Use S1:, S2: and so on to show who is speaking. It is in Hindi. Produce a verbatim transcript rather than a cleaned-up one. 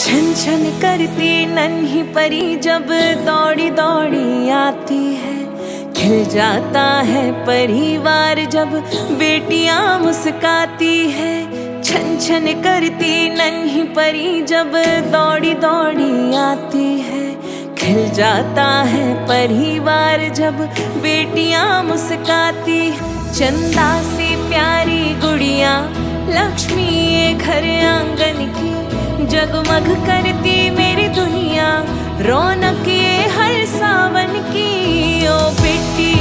S1: छन छन करती नन्ही परी जब दौड़ी दौड़ी आती है, खिल जाता है परिवार जब बेटियां मुस्काती है। छन छन करती नन्ही परी जब दौड़ी दौड़ी आती है, खिल जाता है परिवार जब बेटियां मुस्काती। चंदा सी प्यारी गुड़िया लक्ष्मी ये घर आंगन की, जगमग करती मेरी दुनिया रौनक ये हर सावन की। ओ बेटी